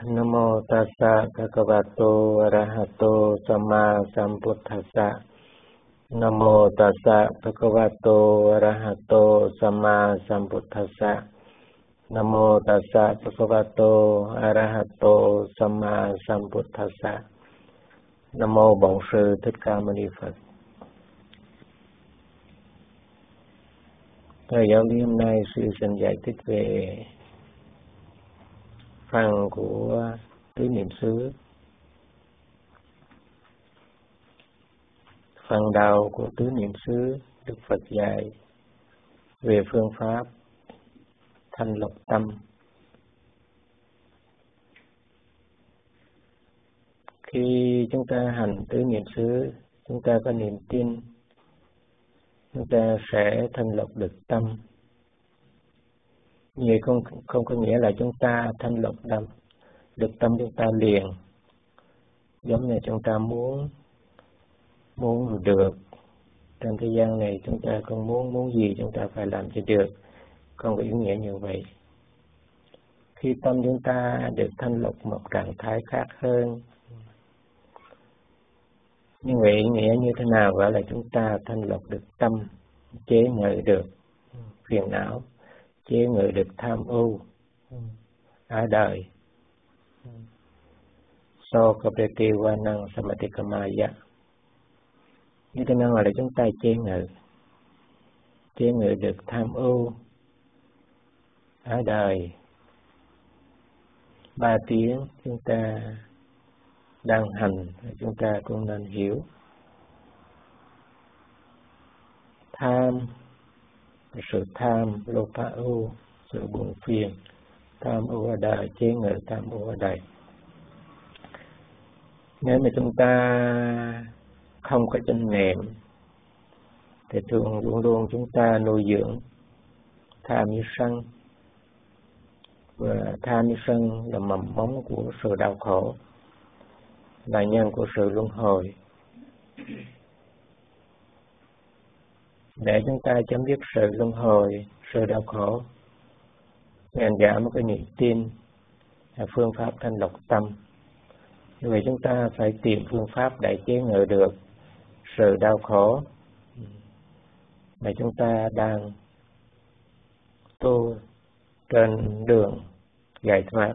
Namo tassa bhagavato arahato samma sambuddhassa. Namo tassa bhagavato arahato samma sambuddhassa. Namo tassa bhagavato arahato samma sambuddhassa. Nam mô Bổn Sư Thích Ca Mâu Ni Phật. Thời giáo lý hôm nay sư xin giải thích về phần của tứ niệm xứ. Phần đầu của tứ niệm xứ, Đức Phật dạy về phương pháp thanh lọc tâm. Khi chúng ta hành tứ niệm xứ, chúng ta có niềm tin, chúng ta sẽ thanh lọc được tâm. Như không có nghĩa là chúng ta thanh lọc được tâm chúng ta liền. Giống như chúng ta muốn rồi được. Trong thời gian này chúng ta không muốn gì chúng ta phải làm cho được. Không có ý nghĩa như vậy. Khi tâm chúng ta được thanh lọc một trạng thái khác hơn, như vậy ý nghĩa như thế nào gọi là chúng ta thanh lọc được tâm, chế ngự được phiền não, chế ngự được tham ưu ở đời. So kapeti wanang samatikamaya. Như thế nào gọi là chúng ta chế ngự được tham ưu ở đời. 3 tiếng chúng ta đang hành, chúng ta cũng nên hiểu. Tham, sự tham, lopha ưu, sự buồn phiền, tham ưu ở đời, chế ngự tham ưu ở đời. Nếu mà chúng ta không có chánh niệm thì luôn luôn chúng ta nuôi dưỡng tham như sân, và tham như sân là mầm móng của sự đau khổ, là nhân của sự luân hồi. Để chúng ta chấm dứt sự luân hồi, sự đau khổ, ngàn giảm cái niềm tin là phương pháp thanh lọc tâm. Như vậy chúng ta phải tìm phương pháp để chế ngự được sự đau khổ mà chúng ta đang tu trên đường giải thoát.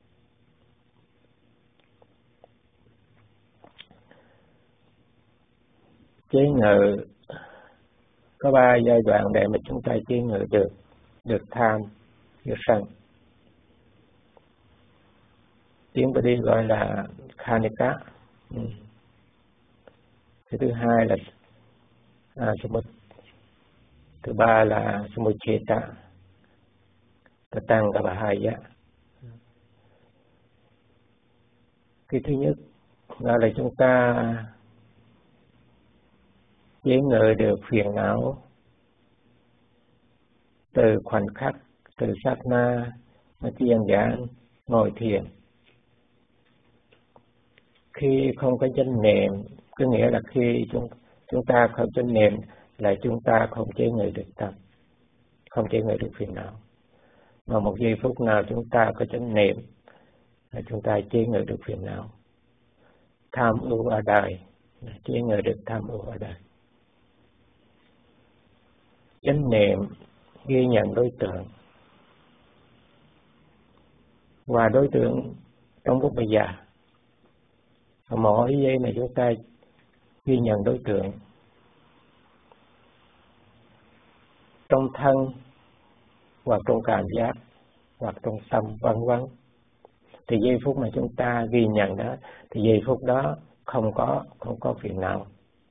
Chế ngự có 3 giai đoạn để mà chúng ta chế ngự được tham, được sân. Tiếng Bali gọi là khanika. Thứ hai là thứ ba là samucheta, tatanga bahaya. Cái thứ nhất là chúng ta chế ngự được phiền não từ khoảnh khắc, từ sát na mà thiền giảng ngồi thiền. Khi không có chánh niệm, có nghĩa là khi chúng ta không chánh niệm là chúng ta không chế ngự được tâm, không chế ngự được phiền não. Mà một giây phút nào chúng ta có chánh niệm là chúng ta chế ngự được phiền não. Tham ưu ở đời, chế ngự được tham ưu ở đời. Chánh niệm ghi nhận đối tượng, và đối tượng trong lúc bây giờ. Mỗi giây này chúng ta ghi nhận đối tượng trong thân, hoặc trong cảm giác, hoặc trong tâm, vân vân. Thì giây phút mà chúng ta ghi nhận đó, thì giây phút đó không có phiền não,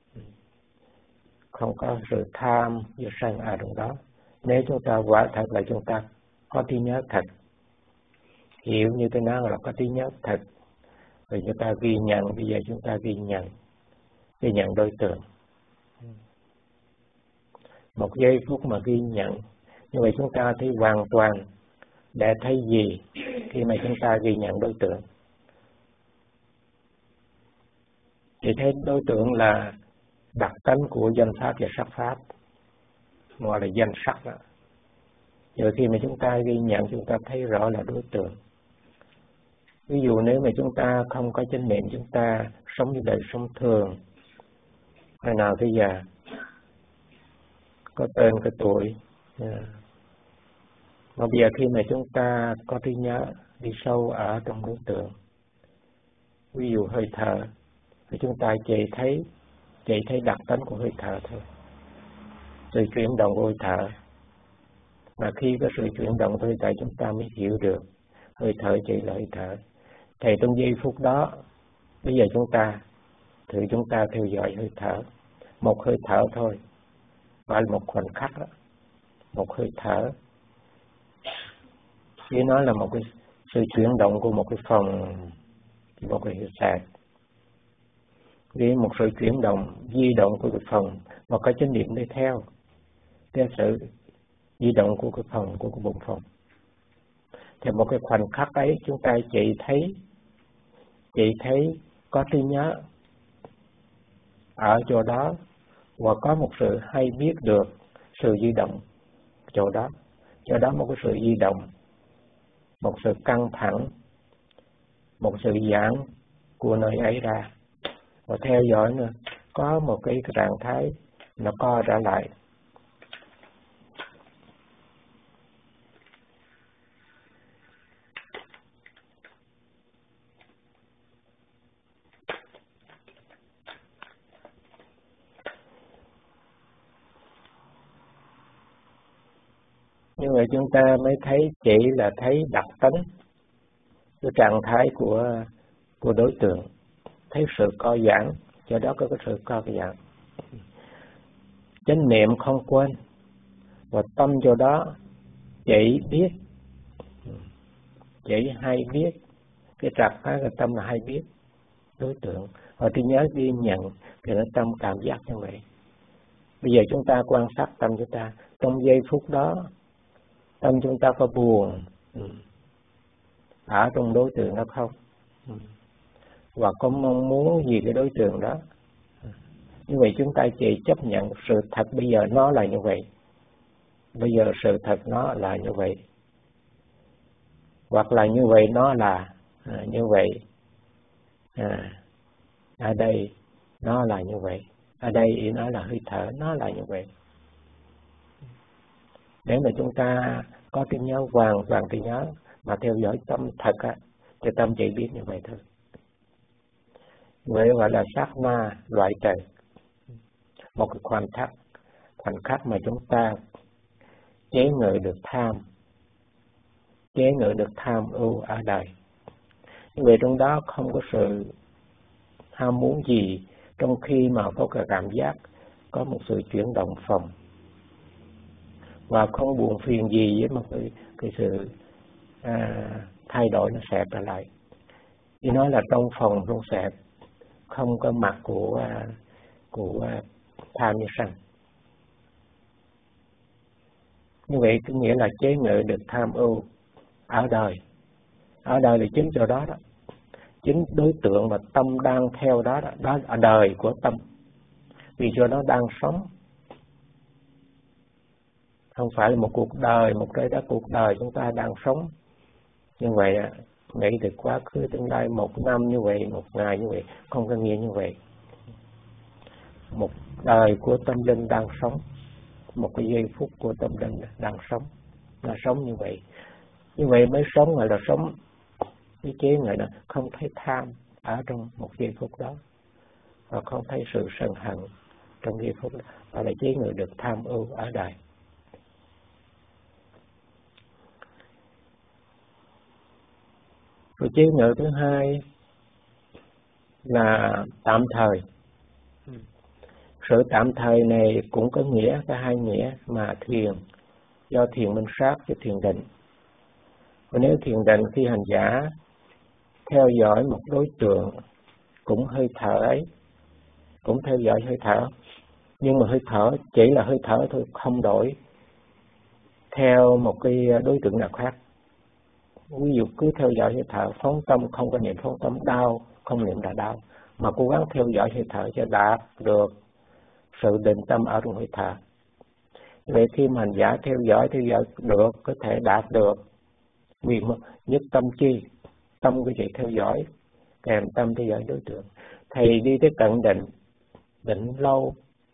không có sự tham và sân ở trong đó. Nếu chúng ta quả thật là chúng ta có trí nhớ thật, hiểu như thế nào là có trí nhớ thật, rồi chúng ta ghi nhận. Bây giờ chúng ta ghi nhận đối tượng. Một giây phút mà ghi nhận, như vậy chúng ta thấy hoàn toàn để thấy gì khi mà chúng ta ghi nhận đối tượng. Thì thấy đối tượng là đặc tánh của danh pháp và sắc pháp, gọi là danh sắc đó. Rồi khi mà chúng ta ghi nhận, chúng ta thấy rõ là đối tượng. Ví dụ nếu mà chúng ta không có chánh niệm, chúng ta sống như đời sống thường, ngày nào tới giờ, có tên có tuổi, mà bây giờ khi mà chúng ta có trí nhớ đi sâu ở trong đối tượng, ví dụ hơi thở, thì chúng ta chỉ thấy đặc tính của hơi thở thôi, sự chuyển động của hơi thở. Mà khi có sự chuyển động của hơi thở, chúng ta mới hiểu được hơi thở chỉ là hơi thở. Thì trong giây phút đó, bây giờ chúng ta theo dõi hơi thở, một hơi thở thôi, phải một khoảnh khắc đó, một hơi thở. Chỉ nói là một cái sự chuyển động của một cái phòng, một cái sàn, vì một sự chuyển động, di động của cái phòng, và có chánh niệm đi theo sự di động của cái phòng, của cái bụng phòng. Thì một cái khoảnh khắc ấy chúng ta chỉ thấy có trí nhớ ở chỗ đó, và có một sự hay biết được sự di động chỗ đó một cái sự di động, một sự căng thẳng, một sự giãn của nơi ấy ra, và theo dõi nữa có một cái trạng thái nó co trở lại. Như vậy chúng ta mới chỉ thấy đặc tính, cái trạng thái của đối tượng, thấy sự co giãn, do đó có cái sự co giãn. Chánh niệm không quên, và tâm chỗ đó chỉ hay biết, cái trạng thái của tâm là hay biết đối tượng, và trí nhớ ghi nhận, thì nó tâm cảm giác như vậy. Bây giờ chúng ta quan sát tâm chúng ta, trong giây phút đó, tâm chúng ta có buồn ở trong đối tượng đó không? Và có mong muốn gì cái đối tượng đó? Như vậy chúng ta chỉ chấp nhận sự thật bây giờ nó là như vậy. Bây giờ sự thật nó là như vậy. Hoặc là như vậy nó là như vậy. Ở đây nó là như vậy. Ở đây ý nói là hơi thở nó là như vậy. Để mà chúng ta có trí nhớ hoàn toàn trí nhớ mà theo dõi tâm thật á, thì tâm chỉ biết như vậy thôi. Vậy gọi là sát na loại trừ. Một cái khoảnh khắc mà chúng ta chế ngự được tham ưu ở đời. Như vậy trong đó không có sự ham muốn gì, trong khi mà có cái cảm giác có một sự chuyển động phòng, và không buồn phiền gì với một cái sự thay đổi nó xẹp trở lại. Thì nói là trong phòng trong xẹp không có mặt của tham như sân. Như vậy có nghĩa là chế ngự được tham ưu ở đời. Ở đời là chính chỗ đó đó, chính đối tượng mà tâm đang theo đó đó ở đời của tâm, vì cho nó đang sống, không phải là một cuộc đời, một trái đất cuộc đời chúng ta đang sống. Như vậy nghĩ được quá khứ tương lai, một năm như vậy, một ngày như vậy, không có nghĩa như vậy. Một đời của tâm linh đang sống, một cái giây phút của tâm linh đang sống, là sống như vậy. Như vậy mới sống, gọi là sống cái chế gọi là không thấy tham ở trong một giây phút đó, và không thấy sự sân hận trong giây phút đó, và là chế ngự được tham ưu ở đời. Rồi chế ngự thứ hai là tạm thời. Sự tạm thời này cũng có nghĩa, có hai nghĩa mà thiền, do thiền minh sát với thiền định. Và nếu thiền định khi hành giả theo dõi một đối tượng, cũng hơi thở ấy, cũng theo dõi hơi thở, nhưng mà hơi thở chỉ là hơi thở thôi, không đổi theo một cái đối tượng nào khác. Ví dụ cứ theo dõi hơi thở, phóng tâm không có niệm phóng tâm, đau không niệm là đau, mà cố gắng theo dõi hơi thở cho đạt được sự định tâm ở trong hơi thở. Vậy khi mà hành giả theo dõi được, có thể đạt được vì nhất tâm chi, tâm của chị theo dõi, kèm tâm theo dõi đối tượng. Thầy đi tới cận định, định lâu,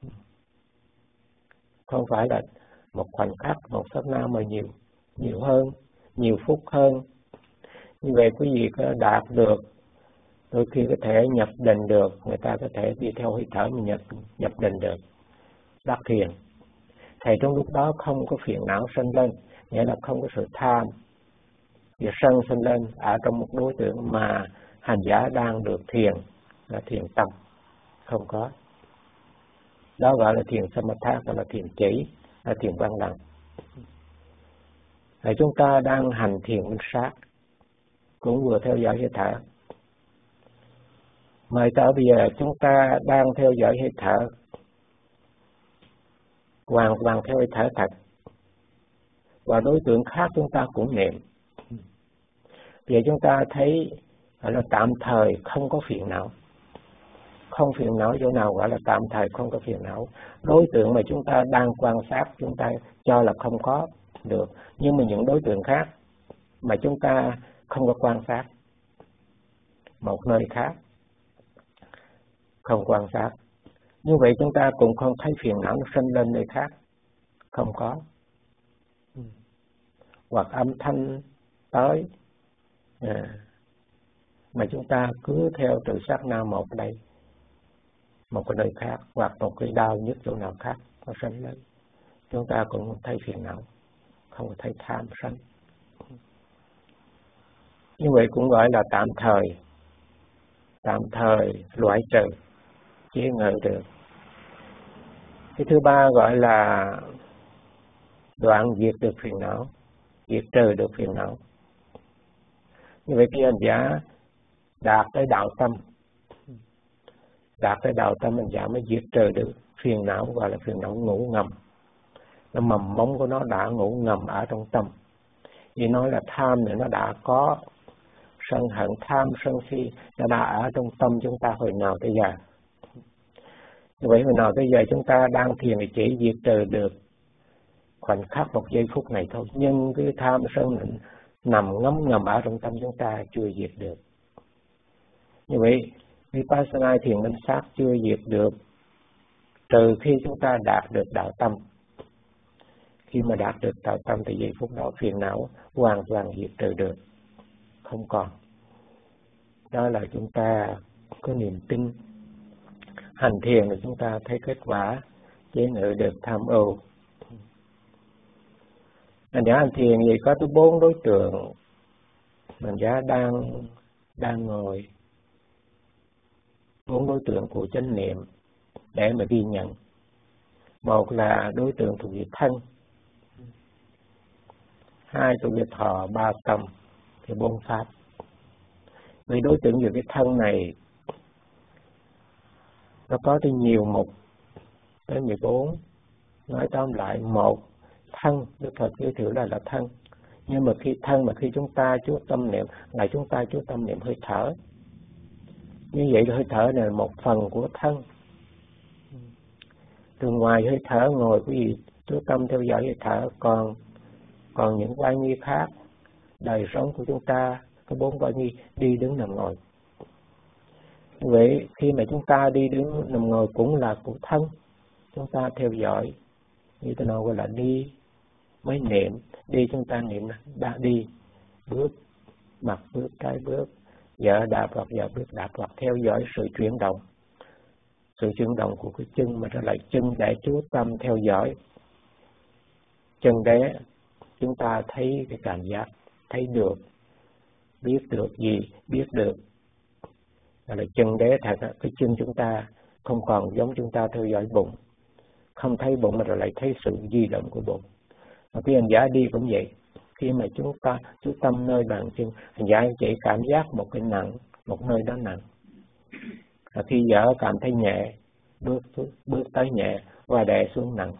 không phải là một khoảnh khắc, một sát na mà nhiều hơn, nhiều phút hơn. Như vậy quý vị có đạt được, đôi khi có thể nhập định được, người ta có thể đi theo hơi thở mà nhập định được, đắc thiền. Thầy trong lúc đó không có phiền não sinh lên, nghĩa là không có sự tham và sân sinh lên ở trong một đối tượng mà hành giả đang được thiền, là thiền tâm, không có. Đó gọi là thiền samatha, gọi là thiền chỉ, là thiền văn lặng. Thì chúng ta đang hành thiền minh sát, cũng vừa theo dõi hơi thở. Mời tới bây giờ chúng ta đang theo dõi hơi thở, hoàn toàn theo hơi thở thật, và đối tượng khác chúng ta cũng niệm. Bây giờ chúng ta thấy là tạm thời không có phiền não. Không phiền não chỗ nào gọi là tạm thời không có phiền não. Đối tượng mà chúng ta đang quan sát chúng ta cho là không có được, nhưng mà những đối tượng khác mà chúng ta không có quan sát, một nơi khác không quan sát, như vậy chúng ta cũng không thấy phiền não nó sinh lên nơi khác, không có. Hoặc âm thanh tới mà chúng ta cứ theo từ sát na một đây, một cái nơi khác, hoặc một cái đau nhức chỗ nào khác nó sinh lên, chúng ta cũng không thấy phiền não, không thấy tham sân. Như vậy cũng gọi là tạm thời loại trừ, chế ngự được. Cái thứ ba gọi là đoạn diệt được phiền não, diệt trừ được phiền não. Như vậy khi hành giả đạt tới đạo tâm, hành giả mới diệt trừ được phiền não, gọi là phiền não ngủ ngầm. Nó mầm móng của nó đã ngủ ngầm ở trong tâm. Vì nói là tham này nó đã có, sân hận, tham, sân si nó đã ở trong tâm chúng ta hồi nào tới giờ. Như vậy hồi nào tới giờ chúng ta đang thiền thì chỉ diệt trừ được khoảnh khắc một giây phút này thôi, nhưng cái tham sân nằm ngấm ngầm ở trong tâm chúng ta chưa diệt được. Như vậy Vipassana thiền minh sát chưa diệt được, trừ khi chúng ta đạt được đạo tâm. Khi mà đạt được đạo tâm thì giây phút đó phiền não hoàn toàn diệt trừ được, không còn. Đó là chúng ta có niềm tin. Hành thiền thì chúng ta thấy kết quả, chế ngự được tham ưu. Hành giả hành thiền thì có tới 4 đối tượng. Hành giả đang ngồi, 4 đối tượng của chánh niệm để mà ghi nhận. Một là đối tượng thuộc về thân, 2 thuộc về thọ, 3 tâm, thì 4 pháp. Vì đối tượng về cái thân này nó có tới nhiều mục, tới 14. Nói tóm lại, một, thân, Đức Phật giới thiệu là thân. Nhưng mà khi chúng ta chú tâm niệm, là chúng ta chú tâm niệm hơi thở. Như vậy hơi thở này là một phần của thân. Từ ngoài hơi thở ngồi quý vị chú tâm theo dõi hơi thở, còn những quay nghi khác, đời sống của chúng ta có 4 quay nghi: đi, đứng, nằm, ngồi. Vậy khi mà chúng ta đi, đứng, nằm, ngồi cũng là của thân, chúng ta theo dõi. Như tôi nói gọi là đi mới niệm. Đi chúng ta niệm là đã đi, bước, mặt bước, trái bước, dở đạp hoặc dở bước đạp, hoặc theo dõi sự chuyển động. Sự chuyển động của cái chân mà trở lại chân để chú tâm theo dõi. Chân đế chúng ta thấy cái cảm giác, thấy được, biết được gì, biết được. Là chân đế thật, cái chân chúng ta không còn giống chúng ta theo dõi bụng, không thấy bụng mà rồi lại thấy sự di động của bụng. Và khi hành giả đi cũng vậy, khi mà chúng ta chú tâm nơi bàn chân, hành giả chỉ cảm giác một cái nặng, một nơi đó nặng. Và khi dở cảm thấy nhẹ, bước tới nhẹ và đè xuống nặng.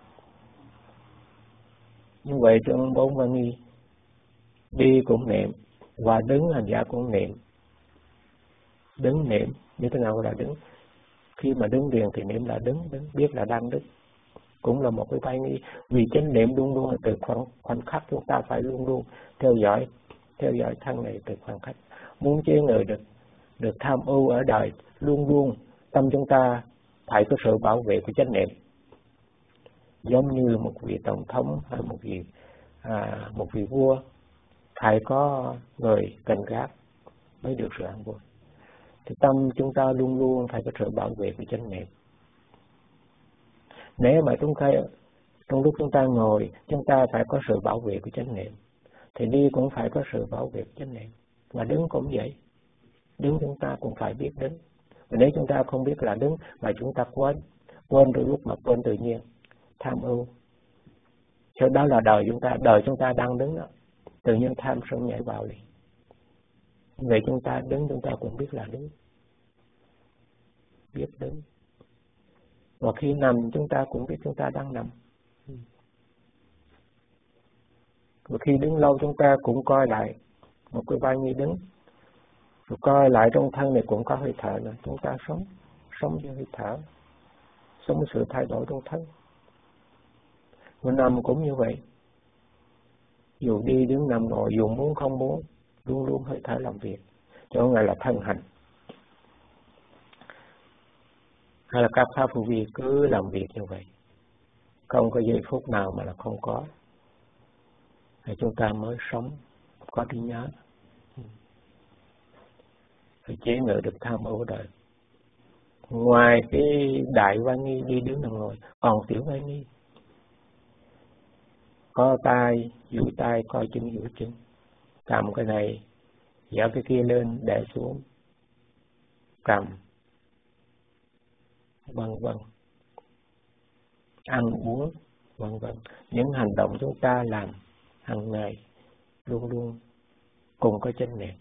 Như vậy trong 4 văn nghi, đi cũng niệm, và đứng hành giả cũng niệm. Đứng niệm như thế nào là đứng? Khi mà đứng liền thì niệm là đứng, biết là đang đứng. Cũng là một cái vai nghi, vì chánh niệm luôn luôn là từ khoảnh khắc chúng ta phải luôn luôn theo dõi thân này từ khoảnh khắc. muốn chế ngự được tham ưu ở đời, luôn luôn tâm chúng ta phải có sự bảo vệ của chánh niệm, giống như một vị tổng thống hay một vị vua phải có người canh gác mới được sự an vui. Thì tâm chúng ta luôn luôn phải có sự bảo vệ của chánh niệm. Nếu mà trong lúc chúng ta ngồi, chúng ta phải có sự bảo vệ của chánh niệm, thì đi cũng phải có sự bảo vệ của chánh niệm, và đứng cũng vậy. Đứng chúng ta cũng phải biết đứng. Và nếu chúng ta không biết là đứng mà chúng ta quên đôi lúc mà quên tự nhiên, tham ưu, cho đó là đời chúng ta đang đứng đó, tự nhiên tham sân nhảy vào liền. Vậy chúng ta đứng, chúng ta cũng biết là đứng, biết đứng. Và khi nằm chúng ta cũng biết chúng ta đang nằm. Và khi đứng lâu chúng ta cũng coi lại một cái vai nghi đứng, rồi coi lại trong thân này cũng có hơi thở nữa. Chúng ta sống với hơi thở, sống với sự thay đổi trong thân. Và nằm cũng như vậy, dù đi đứng nằm ngồi, dù muốn không muốn, luôn luôn hơi thở làm việc, cho ngày là thân hành. Hay là các pháp vô vi cứ làm việc như vậy, không có giây phút nào mà là không có, thì chúng ta mới sống, có trí nhớ, phải chế ngự được tham ưu đời. Ngoài cái đại vai nghi đi đứng nằm ngồi, còn tiểu vai nghi, có tay duỗi tay, coi chân duỗi chân, cầm cái này dở cái kia lên để xuống, cầm, vân vân, ăn uống, vân vân. Những hành động chúng ta làm hàng ngày luôn luôn cùng có chánh niệm.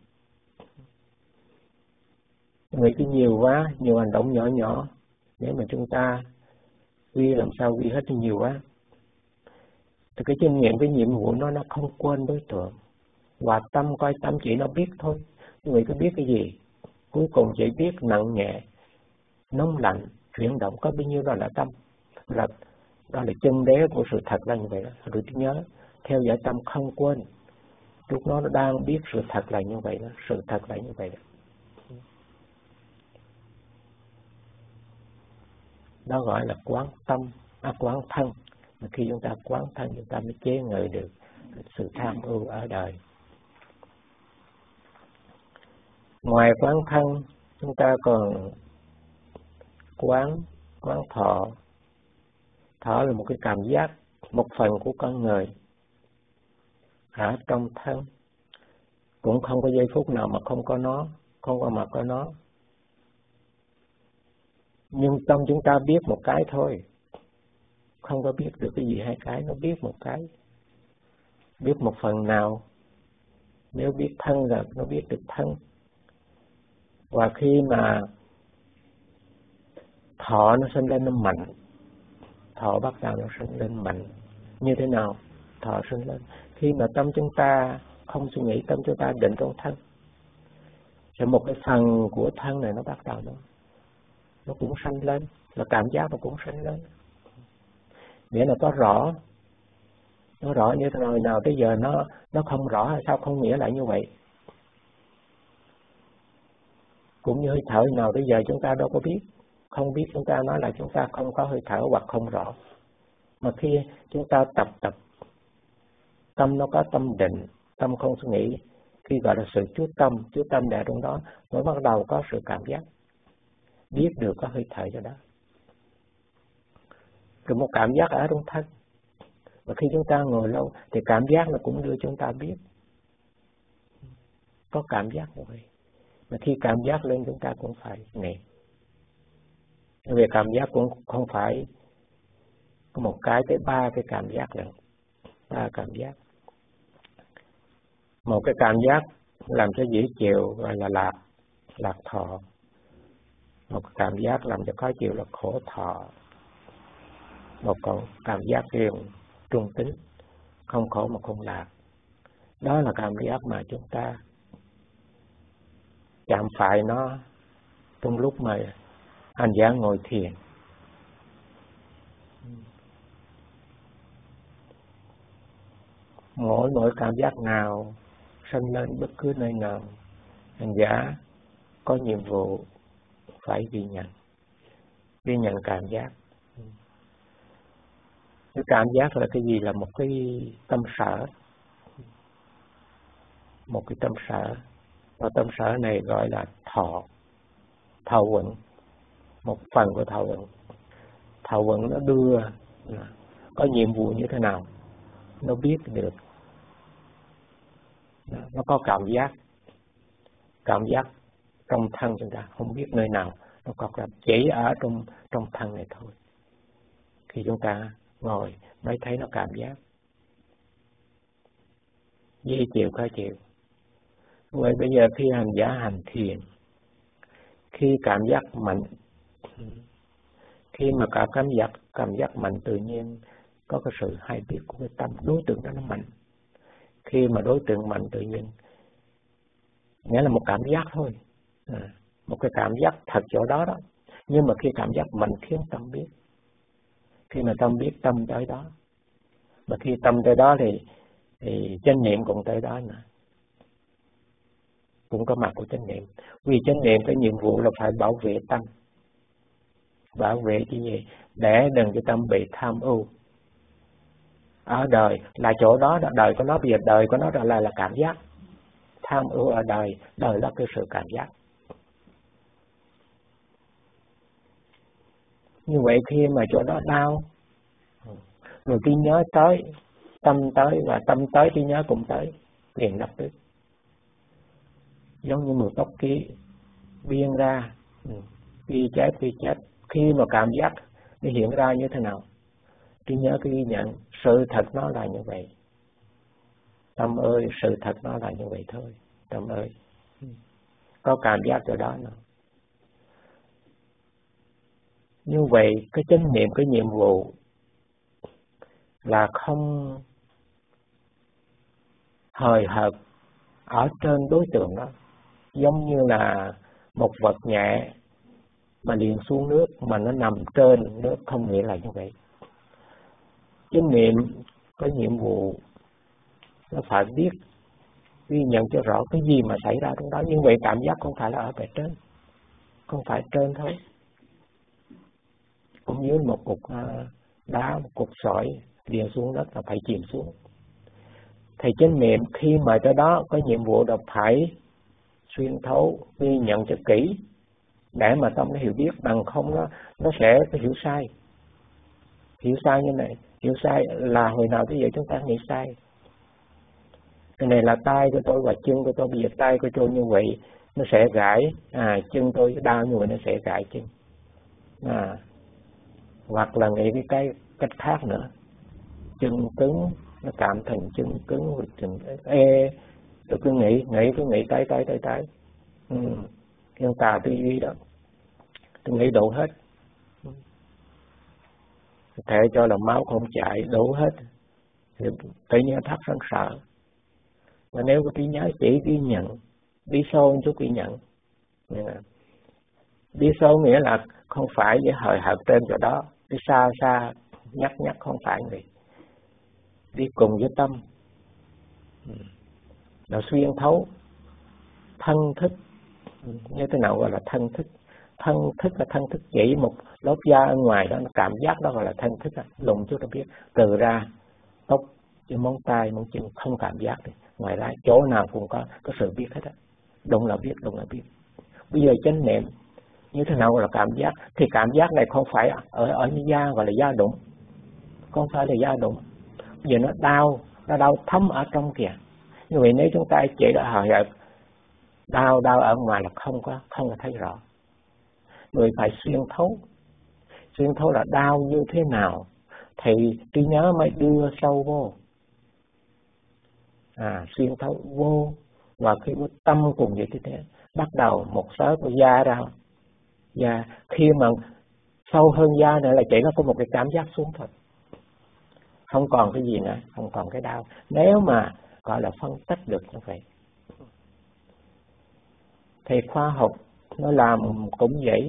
Người cứ nhiều quá, nhiều hành động nhỏ nhỏ, nếu mà chúng ta làm sao ghi hết thì nhiều quá, thì cái chánh niệm, cái nhiệm vụ nó không quên đối tượng, và tâm coi tâm chỉ nó biết thôi. Người cứ biết cái gì, cuối cùng chỉ biết nặng nhẹ, nóng lạnh, chuyển động, có bao nhiêu đó là tâm, đó là chân đế của sự thật là như vậy đó. Rồi nhớ theo dõi tâm không quên, lúc nó đang biết sự thật là như vậy đó, sự thật là như vậy đó. Đó gọi là quán tâm, quán thân. Mà khi chúng ta quán thân, chúng ta mới chế ngự được sự tham ưu ở đời. Ngoài quán thân, chúng ta còn quán thọ. Thọ là một cái cảm giác, một phần của con người ở trong thân, cũng không có giây phút nào mà không có nó, không có mặt có nó. Nhưng tâm chúng ta biết một cái thôi, không có biết được cái gì hai cái, nó biết một cái, biết một phần nào. Nếu biết thân là nó biết được thân. Và khi mà thọ nó sinh lên nó mạnh, thọ bắt đầu nó sinh lên mạnh. Như thế nào thọ sinh lên? Khi mà tâm chúng ta không suy nghĩ, tâm chúng ta định trong thân, thì một cái phần của thân này nó bắt đầu nó cũng sanh lên, là cảm giác nó cũng sanh lên. Nghĩa là có rõ, nó rõ như thế nào tới giờ nó không rõ hay sao không nghĩa lại như vậy. Cũng như hơi thở nào tới giờ chúng ta đâu có biết, không biết chúng ta nói là chúng ta không có hơi thở hoặc không rõ. Mà khi chúng ta tập tâm nó có tâm định, tâm không suy nghĩ, khi gọi là sự chú tâm để trong đó, mới bắt đầu có sự cảm giác, biết được có hơi thở cho đó. Rồi một cảm giác ở trong thân. Và khi chúng ta ngồi lâu thì cảm giác nó cũng đưa chúng ta biết, có cảm giác như vậy. Mà khi cảm giác lên chúng ta cũng phải niệm. Vì cảm giác cũng không phải có một cái tới ba cái cảm giác nữa, ba cảm giác. Một cái cảm giác làm cho dễ chịu gọi là lạc thọ. Một cảm giác làm cho khó chịu là khổ thọ. Một cảm giác riêng trung tính, không khổ mà không lạc. Đó là cảm giác mà chúng ta chạm phải nó trong lúc mà hành giả ngồi thiền. Mỗi cảm giác nào sanh lên bất cứ nơi nào Hành giả có nhiệm vụ phải ghi nhận cảm giác. Cái cảm giác là cái gì? Là một cái tâm sở, một cái tâm sở, và tâm sở này gọi là thọ uẩn, một phần của thọ uẩn. Thọ uẩn nó đưa, có nhiệm vụ như thế nào, nó biết được, nó có cảm giác trong thân chúng ta, không biết nơi nào, nó có chỉ ở trong thân này thôi. Khi chúng ta ngồi mới thấy nó cảm giác dễ chịu, khó chịu. Vậy bây giờ khi hành giả hành thiền, khi cảm giác mạnh, khi mà cả cảm giác mạnh, tự nhiên có cái sự hay biết của cái tâm đối tượng đó nó mạnh. Khi mà đối tượng mạnh, tự nhiên nghĩa là một cảm giác thôi, một cái cảm giác thật chỗ đó đó. Nhưng mà khi cảm giác mạnh khiến tâm biết, khi mà tâm biết, tâm tới đó. Mà khi tâm tới đó thì chánh niệm cũng tới đó nữa, cũng có mặt của chánh niệm. Vì chánh niệm cái nhiệm vụ là phải bảo vệ tâm, bảo vệ cái gì? Để đừng cho tâm bị tham ưu. Ở đời là chỗ đó, đời của nó bây giờ, đời của nó là cảm giác. Tham ưu ở đời là cái sự cảm giác. Như vậy khi mà chỗ đó đau, rồi cái nhớ tới, tâm tới, và tâm tới cái nhớ cũng tới, liền lập tức. Giống như một tóc ký biên ra, ghi chép. Khi mà cảm giác nó hiện ra như thế nào, cái nhớ, cái ghi nhận, sự thật nó là như vậy. Tâm ơi, sự thật nó là như vậy thôi. Tâm ơi, có cảm giác chỗ đó nữa. Như vậy cái chánh niệm, cái nhiệm vụ là không hời hợt ở trên đối tượng đó. Giống như là một vật nhẹ mà liền xuống nước mà nó nằm trên nước, không nghĩa là như vậy. Chánh niệm có nhiệm vụ nó phải biết, ghi nhận cho rõ cái gì mà xảy ra trong đó. Nhưng vậy cảm giác không phải là ở bề trên, không phải trên thôi. Cũng như một cục đá, một cục sỏi liền xuống đất là phải chìm xuống. Thầy chánh niệm khi mà tới đó có nhiệm vụ là phải xuyên thấu, ghi nhận cho kỹ để mà tâm nó hiểu biết, bằng không nó sẽ hiểu sai. Hiểu sai như này, hiểu sai là hồi nào tới giờ chúng ta nghĩ sai. Cái này là tay của tôi và chân của tôi, bây giờ tay của tôi như vậy nó sẽ gãi, chân tôi đau như vậy nó sẽ gãi chân. Hoặc là nghĩ cái cách khác nữa, chân cứng, nó cảm thành chân cứng, chân tôi cứ nghĩ tới. Nhân tà tư duy đó, tôi nghĩ đủ hết, thể cho là máu không chạy, đủ hết, thì tự nhiên thắt sân sợ. Mà nếu có trí nhớ chỉ ghi nhận, đi sâu một chút ghi nhận. Đi sâu nghĩa là không phải với hời hợt trên chỗ đó, đi xa nhắc không phải vậy. Đi cùng với tâm, là xuyên thấu thân thức. Như thế nào gọi là thân thức? Thân thức là thân thức chỉ một lớp da ở ngoài đó, nó cảm giác đó gọi là thân thức. Lùng chút ta biết, từ ra tóc, chứ móng tay, móng chân không cảm giác được. Ngoài ra chỗ nào cũng có sự biết hết á. Đụng là biết. Bây giờ chánh niệm như thế nào gọi là cảm giác? Thì cảm giác này không phải ở như da, gọi là da đụng, không phải là da đụng. Bây giờ nó đau thấm ở trong kìa. Như vậy nếu chúng ta chỉ đã hời hợt, đau ở ngoài là không có thấy rõ. Người phải xuyên thấu là đau như thế nào thì trí nhớ mới đưa sâu vô. Xuyên thấu vô, và khi có tâm cùng như thế, bắt đầu một sớ của da ra. Và khi mà sâu hơn da nữa là chỉ nó có một cái cảm giác xuống thôi, không còn cái gì nữa, không còn cái đau. Nếu mà gọi là phân tích được như vậy thì khoa học nó làm cũng vậy,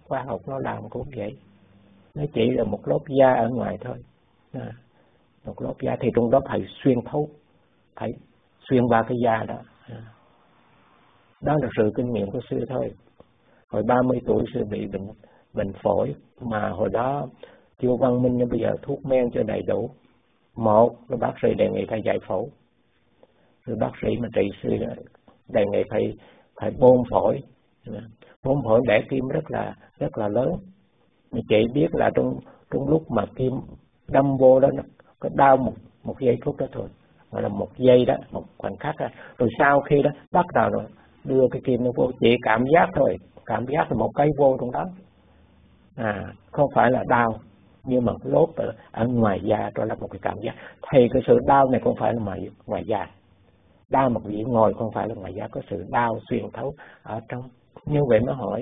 nó chỉ là một lớp da ở ngoài thôi, một lớp da, thì trong đó phải xuyên thấu, phải xuyên qua cái da đó. Đó là sự kinh nghiệm của sư thôi. Hồi 30 tuổi sư bị bệnh phổi, mà hồi đó chưa văn minh, nhưng bây giờ thuốc men cho đầy đủ. Một là bác sĩ đề nghị phải giải phẫu, rồi bác sĩ mà trị sư đề nghị phải bơm phổi. Bơm phổi bẻ kim rất là lớn. Nhưng chị biết là trong lúc mà kim đâm vô đó, nó có đau một giây phút đó thôi, gọi là một giây đó, một khoảnh khắc đó. Rồi sau khi đó bắt đầu rồi đưa cái kim nó vô, chỉ cảm giác thôi, cảm giác là một cái vô trong đó, không phải là đau, nhưng mà lốt ở ngoài da đó là một cái cảm giác. Thì cái sự đau này không phải là ngoài da, đau một vị ngồi không phải là ngoài da, có sự đau xuyên thấu ở trong. Như vậy nó hỏi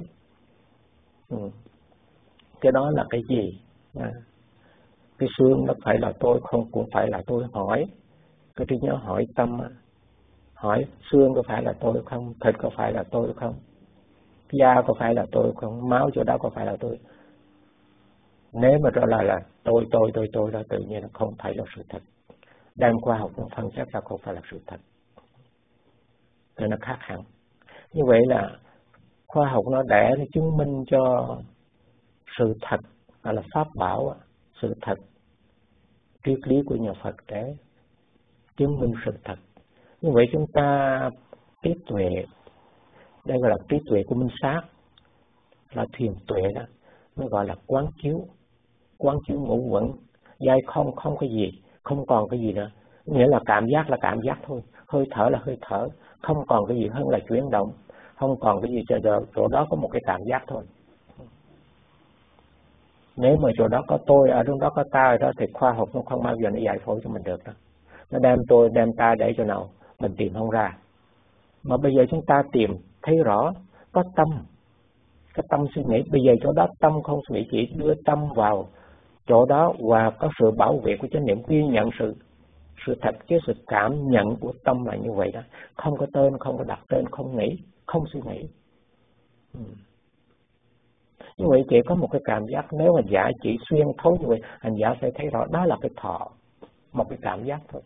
cái đó là cái gì? Cái xương nó phải là tôi không, cũng phải là tôi. Hỏi cái trí nhớ, hỏi tâm, hỏi xương có phải là tôi không, thịt có phải là tôi không, da có phải là tôi không, máu chỗ đó có phải là tôi. Nếu mà trả lời là tôi đó, tự nhiên nó không phải là sự thật. Đem khoa học nó phân xét ra không phải là sự thật, nên nó khác hẳn. Như vậy là khoa học nó để chứng minh cho sự thật, gọi là pháp bảo, sự thật, triết lý của nhà Phật để chứng minh sự thật. Như vậy chúng ta trí tuệ, đây gọi là trí tuệ của minh sát, là thiền tuệ đó, nó gọi là quán chiếu ngũ uẩn, giai không có gì, không còn cái gì nữa. Nghĩa là cảm giác là cảm giác thôi, hơi thở là hơi thở, không còn cái gì hơn là chuyển động, không còn cái gì chỗ đó có một cái cảm giác thôi. Nếu mà chỗ đó có tôi, ở trong đó có ta ở đó, thì khoa học nó không bao giờ nó giải phẫu cho mình được đâu. Nó đem tôi, đem ta để cho nào mình tìm không ra. Mà bây giờ chúng ta tìm thấy rõ, có tâm, cái tâm suy nghĩ. Bây giờ chỗ đó tâm không suy nghĩ, chỉ đưa tâm vào chỗ đó và có sự bảo vệ của chánh niệm, ghi nhận sự thật, chứ sự cảm nhận của tâm là như vậy đó. Không có tên, không có đặt tên, không nghĩ, không suy nghĩ. Như vậy chỉ có một cái cảm giác. Nếu mà giả chỉ xuyên thấu như vậy, hành giả sẽ thấy rõ đó là cái thọ, một cái cảm giác thôi.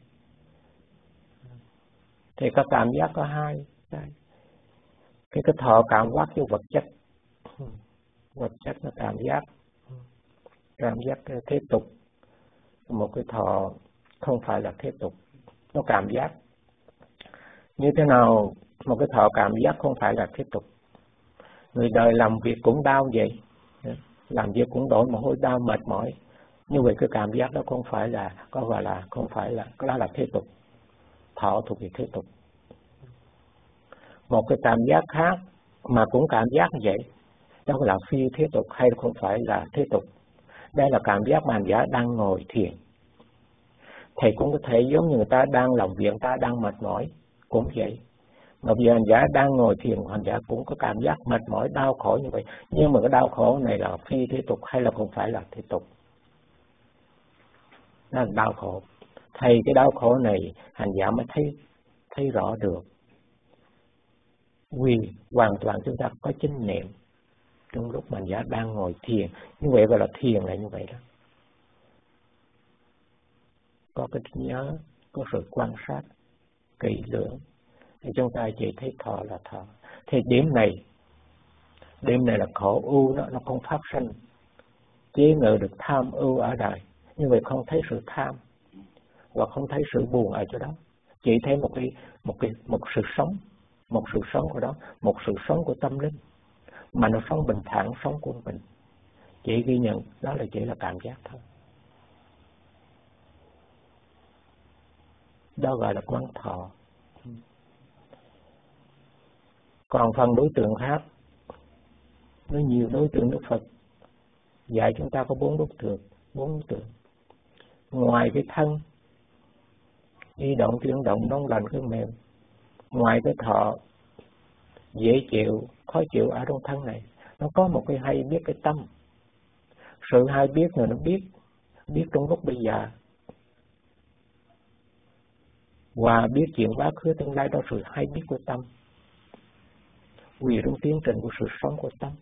Thì cái cảm giác có hai. Cái thọ cảm giác với vật chất. Vật chất là cảm giác thế tục. Một cái thọ không phải là thế tục, nó cảm giác. Như thế nào một cái thọ cảm giác không phải là thế tục? Người đời làm việc cũng đau vậy, làm việc cũng đổ mồ hôi, đau mệt mỏi. Như vậy cái cảm giác đó không phải là, có gọi là không phải là, đó là thế tục. Thọ thuộc về thế tục. Một cái cảm giác khác mà cũng cảm giác như vậy, đó là phi thế tục hay không phải là thế tục. Đây là cảm giác mà hành giả đang ngồi thiền. Thầy cũng có thể giống như người ta đang làm việc, người ta đang mệt mỏi, cũng vậy. Mà bây giờ hành giả đang ngồi thiền, hành giả cũng có cảm giác mệt mỏi, đau khổ như vậy. Nhưng mà cái đau khổ này là phi thế tục hay là không phải là thế tục? Đó là đau khổ. Thì cái đau khổ này hành giả mới thấy rõ được. Vì hoàn toàn chúng ta có chánh niệm trong lúc mà hành giả đang ngồi thiền. Như vậy gọi là thiền là như vậy đó. Có cái trí nhớ, có sự quan sát kỹ lưỡng, thì chúng ta chỉ thấy thọ là thọ. Thì điểm này là khổ ưu, nó không phát sinh, chế ngự được tham ưu ở đời. Như vậy không thấy sự tham và không thấy sự buồn ở chỗ đó, chỉ thấy một sự sống của đó, một sự sống của tâm linh mà nó sống bình thản, sống quân bình. Chỉ ghi nhận đó là chỉ là cảm giác thôi. Đó gọi là quán thọ. Còn phần đối tượng khác, nó nhiều đối tượng. Đức Phật dạy chúng ta có 4 đối tượng. Ngoài cái thân di động, chuyển động, nóng lạnh, cái mềm, ngoài cái thọ dễ chịu, khó chịu ở trong thân này, nó có một cái hay biết, cái tâm. Sự hay biết rồi nó biết trong lúc bây giờ, và biết chuyện quá khứ tương lai, đó sự hay biết của tâm. Vì trong tiến trình của sự sống của tâm,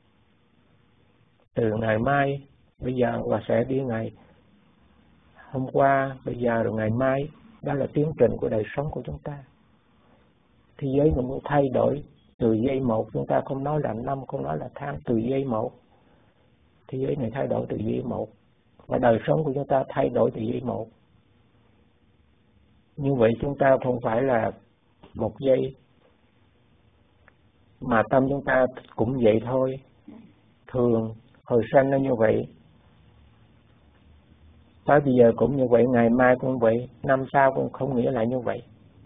từ ngày mai, bây giờ và sẽ đi ngày hôm qua, bây giờ rồi ngày mai, đó là tiến trình của đời sống của chúng ta. Thế giới cũng thay đổi Từ giây một, chúng ta không nói là năm, không nói là tháng, từ giây một. Thế giới này thay đổi từ giây một. Và đời sống của chúng ta thay đổi từ giây một. Như vậy chúng ta không phải là một giây, mà tâm chúng ta cũng vậy thôi. Thường hồi sanh nó như vậy, tới bây giờ cũng như vậy, ngày mai cũng vậy, năm sau cũng không nghĩa là như vậy.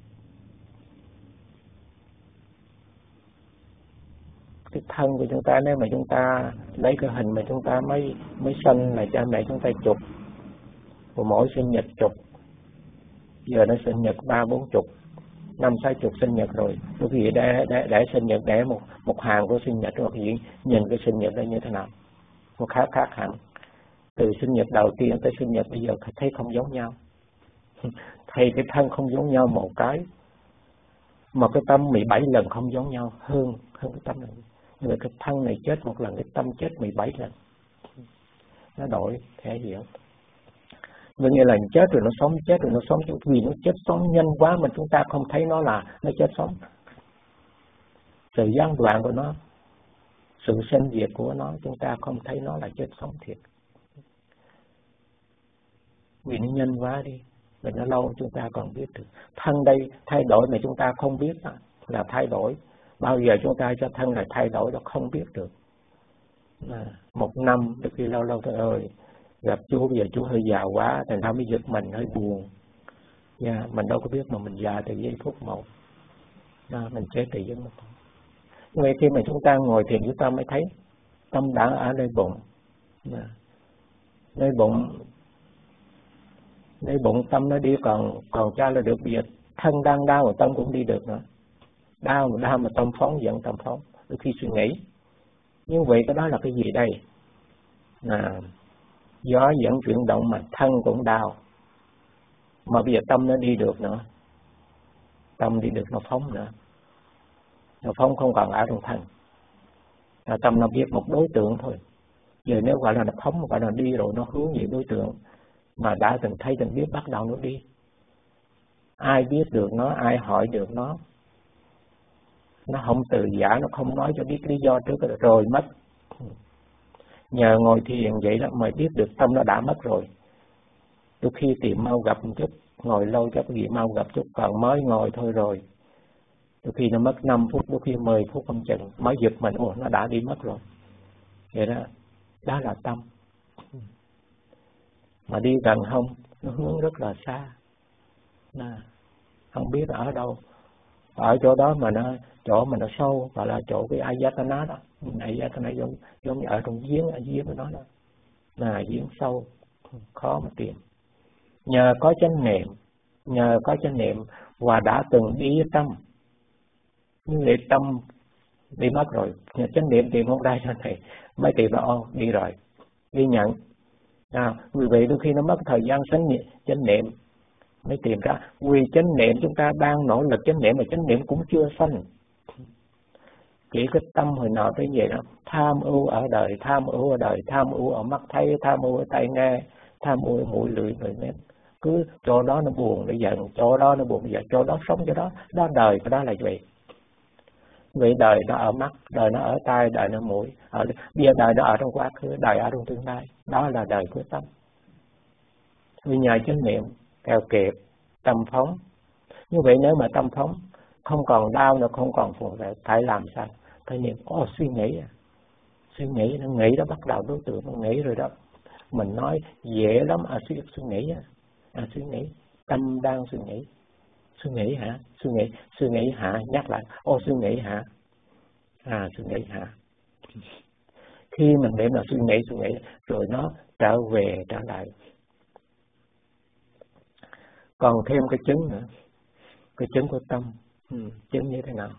Cái thân của chúng ta, nếu mà chúng ta lấy cái hình mà chúng ta mới sanh là cha mẹ chúng ta chụp, và mỗi sinh nhật chụp, giờ nó sinh nhật 30-40, 50-60 sinh nhật rồi, đôi khi để sinh nhật, để một hàng của sinh nhật rồi, nhìn cái sinh nhật đó như thế nào, nó khác hẳn. Từ sinh nhật đầu tiên tới sinh nhật bây giờ thấy không giống nhau. Thấy cái thân không giống nhau một cái, mà cái tâm 17 lần không giống nhau, hơn cái tâm này. Nhưng mà cái thân này chết một lần, cái tâm chết 17 lần. Nó đổi thể hiện. Vì nghĩa là chết rồi nó sống, chết rồi nó sống, vì nó chết sống nhanh quá mà chúng ta không thấy nó là nó chết sống. Sự gián đoạn của nó, sự sinh diệt của nó, chúng ta không thấy nó là chết sống thiệt. Vì nó nhanh quá đi, và nó lâu chúng ta còn biết được. Thân đây thay đổi mà chúng ta không biết là thay đổi. Bao giờ chúng ta cho thân là thay đổi nó không biết được. Một năm, đôi khi lâu thôi ơi, gặp chú bây giờ chú hơi già quá, thành ra mới giật mình, hơi buồn. Mình đâu có biết mà mình già từ giây phút một. Mình chết từ giây phút một. Ngay khi mà chúng ta ngồi thiền, chúng ta mới thấy tâm đã ở nơi bụng. Nơi bụng tâm nó đi, còn cha là được. Bây giờ thân đang đau mà tâm cũng đi được nữa. Đau mà tâm phóng, giận tâm phóng, đôi khi suy nghĩ. Nhưng vậy cái đó là cái gì đây? Gió dẫn chuyển động mà thân cũng đau. Mà bây giờ tâm nó đi được nữa. Tâm đi được nó phóng nữa. Nó phóng không còn ở trong thân. Tâm nó biết một đối tượng thôi. Giờ nếu gọi là nó phóng, gọi là đi rồi, nó hướng về đối tượng mà đã từng thấy từng biết, bắt đầu nó đi. Ai biết được nó, ai hỏi được nó. Nó không từ giả, nó không nói cho biết lý do trước rồi mất. Nhờ ngồi thiền vậy đó mà biết được tâm nó đã mất rồi. Đôi khi tìm mau gặp một chút, ngồi lâu cho cái gì mau gặp chút, còn mới ngồi thôi rồi. Đôi khi nó mất 5 phút, đôi khi 10 phút không chừng, mới giật mình, nó đã đi mất rồi. Vậy đó, đó là tâm. Mà đi gần không, nó hướng rất là xa. Không biết ở đâu. Ở chỗ đó mà chỗ mà nó sâu, gọi là chỗ cái Ayatana đó. Ayatana giống như ở trong giếng của nó đó. Giếng sâu, khó mà tìm. Nhờ có chánh niệm và đã từng đi với tâm. Nhưng để tâm đi mất rồi, nhờ chánh niệm tìm không ra cho này, mới tìm ra đi rồi, đi nhận. Vì vậy đôi khi nó mất thời gian chánh niệm mới tìm ra. Vì chánh niệm chúng ta đang nỗ lực chánh niệm mà chánh niệm cũng chưa sanh. Chỉ cái tâm hồi nào tới vậy đó, tham ưu ở đời, tham ưu ở mắt thấy, tham ưu ở tai nghe, tham ưu ở mũi lưỡi người nếm. Cứ chỗ đó nó buồn nó giận, chỗ đó nó buồn nó giận, chỗ đó sống chỗ đó, đó đời của đó là vậy. Vậy đời nó ở mắt, đời nó ở tai, đời nó mũi, bây giờ đời nó ở trong quá khứ, đời ở trong tương lai, đó là đời của tâm. Vì nhờ chánh niệm theo kịp tâm phóng. Như vậy nếu mà tâm phóng không còn đau nữa, không còn buồn nữa, phải làm sao? Phải niệm suy nghĩ. Suy nghĩ, nó nghĩ đó, bắt đầu đối tượng nó nghĩ rồi đó. Mình nói dễ lắm, suy nghĩ. Suy nghĩ, tâm đang suy nghĩ. Suy nghĩ hả? Suy nghĩ hả? Nhắc lại, suy nghĩ hả? Suy nghĩ hả? Khi mình niệm là suy nghĩ, rồi nó trở lại. Còn thêm cái chứng nữa, cái chứng của tâm. Chứng như thế nào?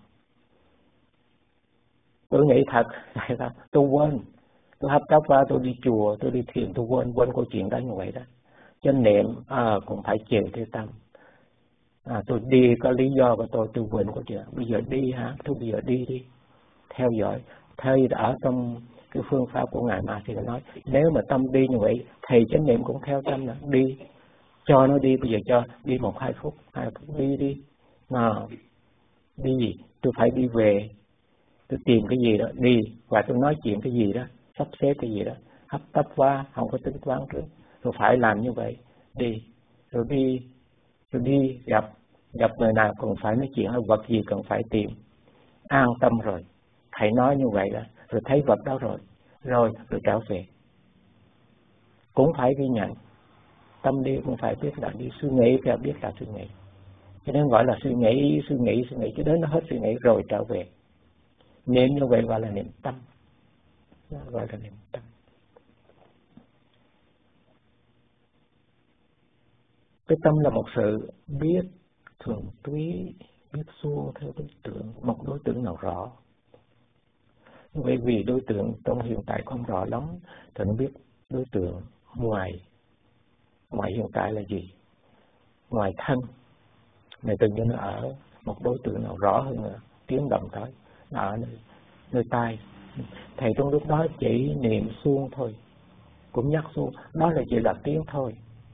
Tôi nghĩ thật, tại sao? Tôi quên, tôi hấp tấp qua, tôi đi chùa, tôi đi thiền, tôi quên câu chuyện đó như vậy đó. Chánh niệm cũng phải chiều theo tâm. Tôi đi có lý do của tôi quên câu chuyện. Bây giờ đi hả? Tôi bây giờ đi, theo dõi. Thầy ở trong cái phương pháp của Ngài Ma thì nói, nếu mà tâm đi như vậy, thầy chánh niệm cũng theo tâm là đi. Cho nó đi, bây giờ cho đi 1-2 phút, 2 phút đi. Đi gì? Tôi phải đi về. tôi tìm cái gì đó đi, và tôi nói chuyện cái gì đó, sắp xếp cái gì đó, hấp tấp quá, không có tính toán trước, tôi phải làm như vậy, rồi đi gặp người nào còn phải nói chuyện, hay vật gì cần phải tìm, an tâm rồi, thầy nói như vậy đó, rồi thấy vật đó rồi trở về, cũng phải ghi nhận, tâm đi cũng phải biết là đi, suy nghĩ phải biết là suy nghĩ, cho nên gọi là suy nghĩ cho đến nó hết suy nghĩ rồi trở về. Niệm như vậy gọi là niệm tâm, gọi là niệm tâm. Cái tâm là một sự biết thường túy, biết suông theo đối tượng, một đối tượng nào rõ. Bởi vì đối tượng trong hiện tại không rõ lắm, thì nó biết đối tượng ngoài hiện tại là gì, ngoài thân này, tự nhiên nó ở một đối tượng nào rõ hơn nữa, tiếng động tới, nó ở nơi tai. Thầy trong lúc đó chỉ niệm suông thôi, cũng nhắc suông, đó là chỉ là tiếng thôi,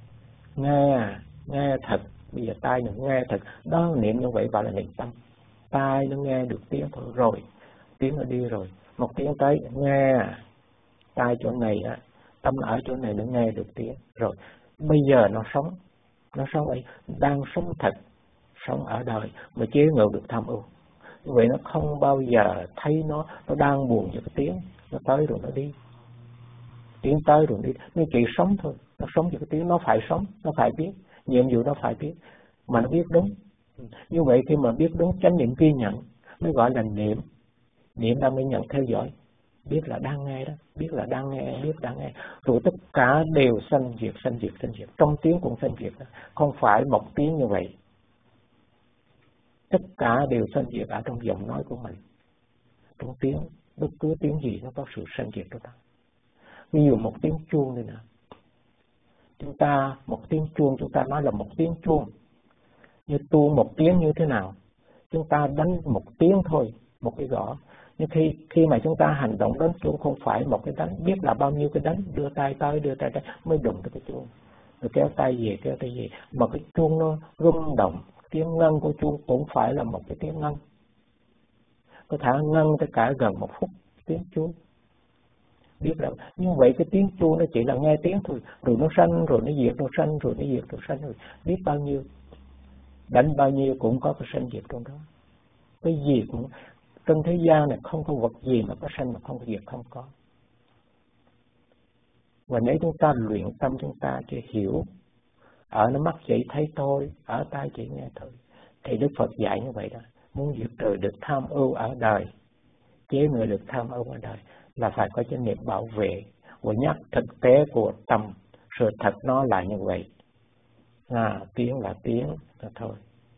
nghe thật, bây giờ tai nó nghe thật, đó niệm như vậy gọi là niệm tâm. Tai nó nghe được tiếng thôi, rồi tiếng nó đi rồi, một tiếng tới nghe, tai chỗ này á, tâm ở chỗ này nó nghe được tiếng rồi, bây giờ nó sống ấy, đang sống thật, sống ở đời mà chế ngự được tham ưu. Vậy nó không bao giờ thấy nó đang buồn cho cái tiếng, nó tới rồi nó đi, tiếng tới rồi đi, nó chỉ sống thôi, nó sống cho cái tiếng, nó phải sống, nó phải biết, nhiệm vụ nó phải biết, mà nó biết đúng. Như vậy khi mà biết đúng, chánh niệm ghi nhận mới gọi là niệm. Niệm là mới nhận theo dõi, biết là đang nghe đó, biết là đang nghe, rồi tất cả đều sanh diệt, trong tiếng cũng sanh diệt đó, không phải một tiếng như vậy, tất cả đều sanh diệt ở trong giọng nói của mình, trong tiếng, bất cứ tiếng gì nó có sự sanh diệt đó. Ví dụ một tiếng chuông đây nè, một tiếng chuông chúng ta nói là một tiếng chuông, như tu một tiếng như thế nào, chúng ta đánh một tiếng thôi, một cái gõ. Nhưng khi mà chúng ta hành động đánh chuông không phải một cái đánh, biết là bao nhiêu cái đánh, đưa tay tới mới đụng tới cái chuông, rồi kéo tay về, mà cái chuông nó rung động, tiếng ngân của chuông cũng phải là một cái tiếng ngân, có thể ngân tới cả gần 1 phút tiếng chuông. Biết là như vậy, cái tiếng chuông nó chỉ là nghe tiếng thôi, rồi nó sanh rồi nó diệt, rồi biết bao nhiêu, đánh bao nhiêu cũng có cái sanh diệt trong đó. Cái gì cũng trên thế gian này không có vật gì mà có sanh mà không có diệt, không có. Và nếu chúng ta luyện tâm, chúng ta chỉ hiểu, ở nó mắt chỉ thấy thôi, ở tai chỉ nghe thôi, thì Đức Phật dạy như vậy đó. Muốn diệt trừ được tham ưu ở đời, chế ngự được tham ưu ở đời, là phải có chánh niệm bảo vệ và nhắc thực tế của tâm, sự thật nó là như vậy. Tiếng là tiếng là thôi.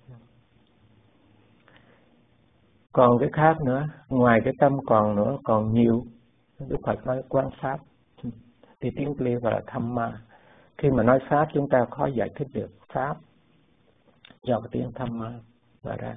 Còn cái khác nữa, ngoài cái tâm còn nhiều. Đức Phật nói quán pháp, thì tiếng Pali gọi là Dhamma. Khi mà nói pháp chúng ta khó giải thích được pháp do cái tiếng Dhamma mà ra.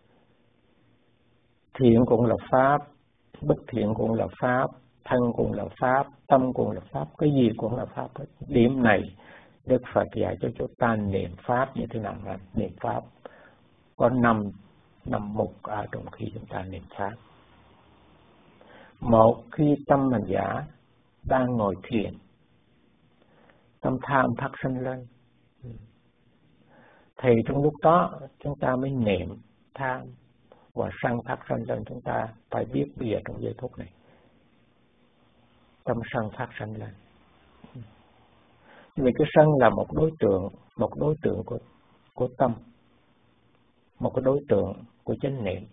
Thiện cũng là pháp, bất thiện cũng là pháp, thân cũng là pháp, tâm cũng là pháp, cái gì cũng là pháp. Điểm này Đức Phật dạy cho chúng ta niệm pháp như thế nào là niệm pháp. Có năm mục ở trong khi chúng ta niệm pháp. Một, khi tâm hành giả đang ngồi thiền, tâm tham phát sinh lên, thì trong lúc đó chúng ta mới niệm tham và sân phát sinh lên. Chúng ta phải biết bây giờ trong giây phút này tâm sân phát sinh lên. Vì cái sân là một đối tượng của tâm, một cái đối tượng của chánh niệm.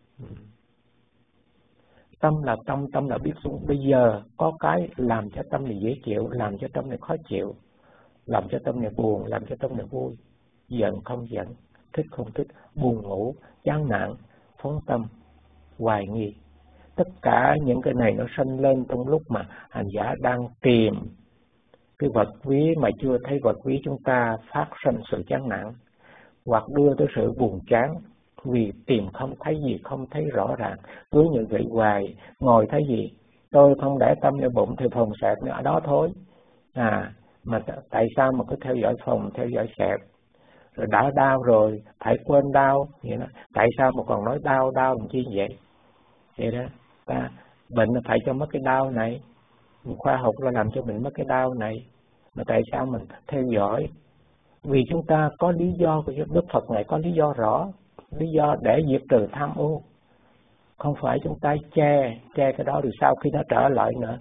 Tâm là biết xuống. Bây giờ có cái làm cho tâm này dễ chịu, làm cho tâm này khó chịu, làm cho tâm này buồn, làm cho tâm này vui, giận không giận, thích không thích, buồn ngủ, chán nản, phóng tâm, hoài nghi. Tất cả những cái này nó sanh lên trong lúc mà hành giả đang tìm cái vật quý mà chưa thấy vật quý, chúng ta phát sinh sự chán nản, hoặc đưa tới sự buồn chán vì tìm không thấy gì, không thấy rõ ràng, cứ như vậy hoài. Ngồi thấy gì, tôi không để tâm vào bụng thì phòng sẹt nó ở đó thôi. Mà tại sao mà cứ theo dõi phòng, theo dõi sẹt, rồi đã đau rồi phải quên đau vậy đó. Tại sao mà còn nói đau làm chi vậy? Vậy đó, ta bệnh là phải cho mất cái đau này, khoa học là làm cho mình mất cái đau này, mà tại sao mình theo dõi? Vì chúng ta có lý do của Đức Phật này, có lý do rõ, lý do để diệt trừ tham ô. Không phải chúng ta che cái đó rồi sau khi nó trở lại nữa.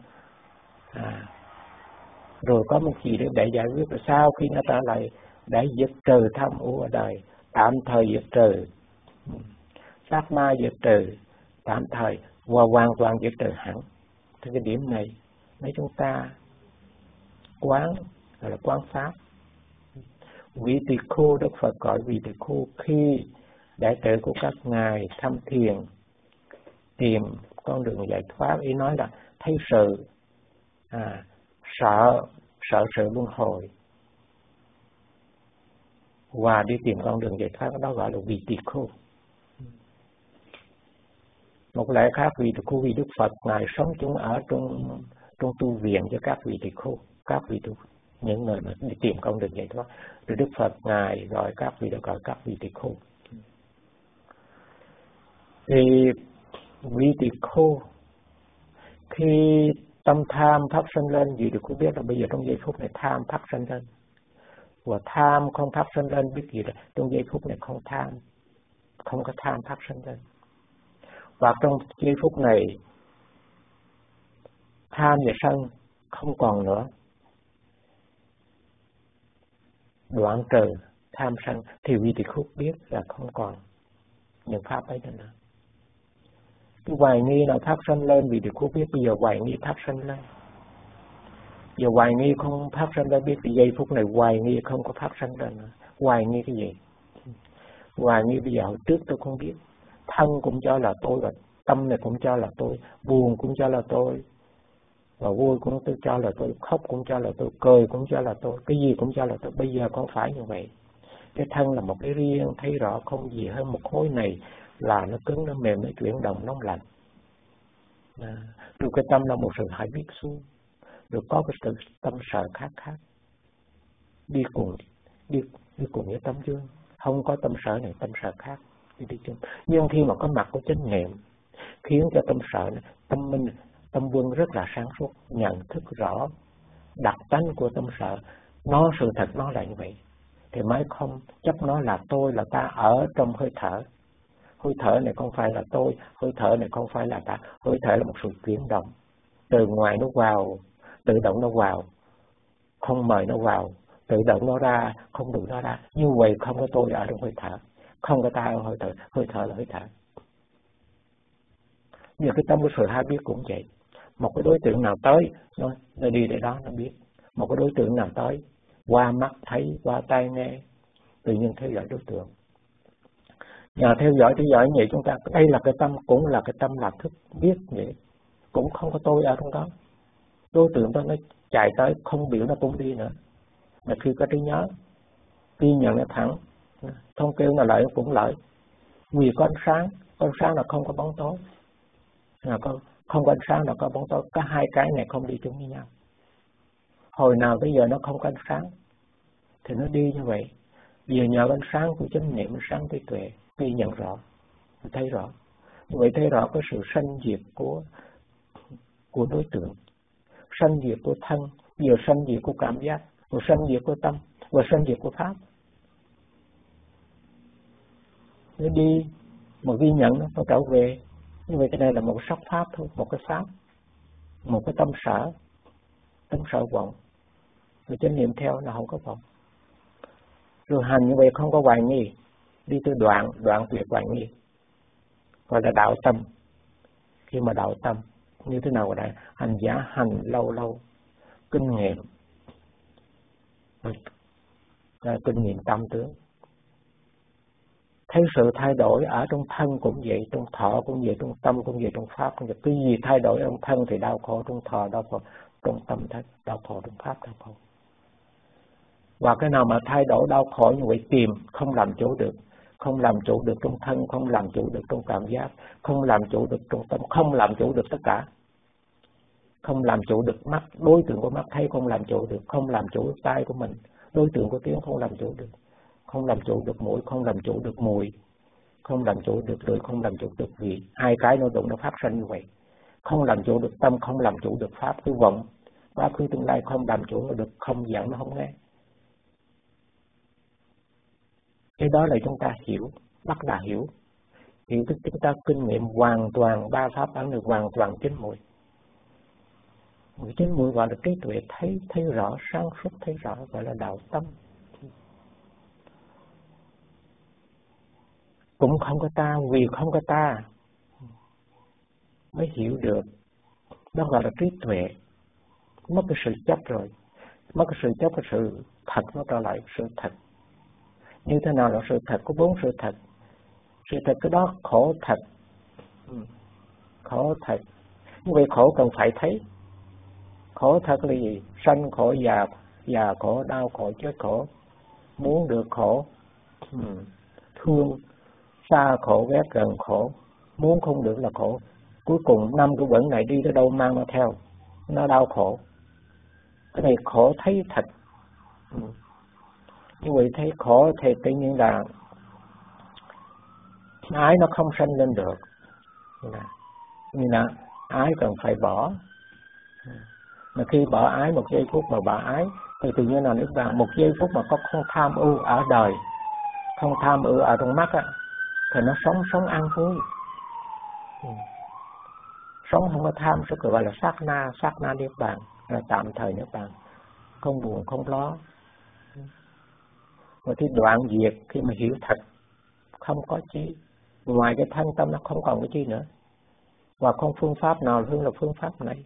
Rồi có một gì để giải quyết, rồi sau khi nó trở lại để diệt trừ tham ô ở đời, tạm thời diệt trừ, sát ma diệt trừ, tạm thời và hoàn toàn diệt trừ hẳn. Thì cái điểm này mấy chúng ta quán, gọi là quán pháp. Vị tỳ khưu, Đức Phật gọi vị tỳ khưu khi đệ tử của các ngài thăm thiền tìm con đường giải thoát, ý nói là thấy sự sợ sự luân hồi và đi tìm con đường giải thoát, đó gọi là vị tỳ khưu. Một lẽ khác, vị tỳ khưu vì Đức Phật ngài sống chúng ở trong tu viện cho các vị tỳ khưu, các vị tu, những người mà đi tìm con đường giải thoát. Rồi Đức Phật ngài gọi các vị, được gọi các vị tỳ khưu. Thì vị tỳ khưu khi tâm tham phát sinh lên, vị tỳ khưu biết là bây giờ trong giây phút này tham phát sinh lên, và tham không phát sinh lên, biết gì là trong giây phút này không tham, không có tham phát sinh lên. Và trong giây phút này tham và sân không còn nữa, đoạn trừ tham sân, thì vị tỳ khưu biết là không còn những pháp ấy nữa. Cái hoài nghi nào phát sinh lên, vị tỳ khưu biết bây giờ hoài nghi phát sinh lên. Giờ hoài nghi không phát sinh lên, biết cái giây phút này hoài nghi không có phát sinh lên nữa. Hoài nghi cái gì? Hoài nghi bây giờ hồi trước tôi không biết, thân cũng cho là tôi, và tâm này cũng cho là tôi, buồn cũng cho là tôi, và vui cũng tôi cho là tôi, khóc cũng cho là tôi, cười cũng cho là tôi, cái gì cũng cho là tôi. Bây giờ không phải như vậy. Cái thân là một cái riêng, thấy rõ không gì hơn một khối này là nó cứng, nó mềm, nó chuyển động, nóng lạnh. Rồi cái tâm là một sự hãy biết xuống, rồi có cái sự tâm sợ khác, đi cùng với tâm dương. Không có tâm sợ này, tâm sợ khác, đi chung. Nhưng khi mà có mặt của chánh niệm, khiến cho tâm sợ này, tâm minh, tâm quân rất là sáng suốt, nhận thức rõ đặc tánh của tâm sợ, nó sự thật nó là như vậy, thì mới không chấp nó là tôi, là ta ở trong hơi thở. Hơi thở này không phải là tôi, hơi thở này không phải là ta, hơi thở là một sự chuyển động, từ ngoài nó vào, tự động nó vào, không mời nó vào, tự động nó ra, không được nó ra. Như vậy không có tôi ở trong hơi thở, không có ta ở hơi thở là hơi thở. Giờ cái tâm của sự hay biết cũng vậy. Một cái đối tượng nào tới, nó đi để đó nó biết. Một cái đối tượng nào tới, qua mắt thấy, qua tai nghe, tự nhiên theo dõi đối tượng. Nhờ theo dõi như vậy chúng ta, đây là cái tâm, cũng là cái tâm là thức biết vậy. Cũng không có tôi ở trong đó. Đối tượng đó nó chạy tới, không biểu nó cũng đi nữa. Mà khi có trí nhớ, ghi nhận nó thẳng, không kêu là lợi cũng lợi. Vì có ánh sáng là không có bóng tối. Không có ánh sáng là có bóng tối, cả hai cái này không đi chung với nhau. Hồi nào bây giờ nó không có ánh sáng thì nó đi như vậy. Vì nhờ ánh sáng của chánh niệm, ánh sáng trí tuệ, ghi nhận rõ, thấy rõ. Như vậy thấy rõ cái sự sanh diệt của đối tượng, sanh diệt của thân, vừa sanh diệt của cảm giác, vừa sanh diệt của tâm, vừa sanh diệt của pháp. Nó đi, mà ghi nhận nó trở về. Như vậy cái này là một sắc pháp thôi, một cái pháp, một cái tâm sở vọng. Rồi chánh niệm theo là không có vọng. Rồi hành như vậy không có hoài nghi, đi từ đoạn tuyệt hoài nghi, gọi là đạo tâm. Khi mà đạo tâm như thế nào đây? Hành giả hành lâu, kinh nghiệm tâm tướng. Thấy sự thay đổi ở trong thân cũng vậy, trong thọ cũng vậy, trong tâm cũng vậy, trong pháp cũng vậy. Cái gì thay đổi trong thân thì đau khổ, trong thọ đau khổ, trong tâm đau khổ, trong pháp đau khổ. Và cái nào mà thay đổi đau khổ như vậy tìm, không làm chủ được. Không làm chủ được trong thân, không làm chủ được trong cảm giác, không làm chủ được trong tâm, không làm chủ được tất cả. Không làm chủ được mắt, đối tượng của mắt thấy không làm chủ được, không làm chủ được tai của mình, đối tượng của tiếng không làm chủ được. Không làm chủ được mũi, không làm chủ được mùi, không làm chủ được lưỡi, không làm chủ được vị, hai cái nó đụng nó phát sinh như vậy. Không làm chủ được tâm, không làm chủ được pháp, cái vọng quá khứ tương lai không làm chủ được, không giận nó không nghe. Cái đó là chúng ta hiểu, bắt là hiểu tức chúng ta kinh nghiệm hoàn toàn ba pháp bản được hoàn toàn chín mùi. Chín mùi gọi là trí tuệ, thấy rõ, sáng suốt thấy rõ, gọi là đạo tâm. Cũng không có ta, vì không có ta mới hiểu được, đó gọi là trí tuệ. Mất cái sự chấp rồi, mất cái sự chấp, cái sự thật nó trở lại sự thật. Như thế nào là sự thật? Có 4 sự thật. Sự thật cái đó khổ thật, khổ thật. Như vậy khổ cần phải thấy. Khổ thật là gì? Sanh khổ, già khổ, đau khổ, chết khổ. Muốn được khổ, thương xa khổ, ghét gần khổ. Muốn không được là khổ. Cuối cùng 5 cái quẩn này đi tới đâu mang nó theo, nó đau khổ. Cái này khổ thấy thật. Như vậy thấy khổ thì tự nhiên là ái nó không sanh lên được. Như là ái cần phải bỏ. Mà khi bỏ ái, một giây phút mà bỏ ái thì tự nhiên là nước vàng, một giây phút mà có không tham ưu ở đời, không tham ưu ở trong mắt á, thì nó sống an vui. Sống không có tham, sẽ gọi là sát na niết bàn, là tạm thời niết bàn, không buồn không lo. Và khi đoạn diệt, khi mà hiểu thật, không có chi ngoài cái thân tâm, nó không còn cái chi nữa, và không phương pháp nào hơn là phương pháp này.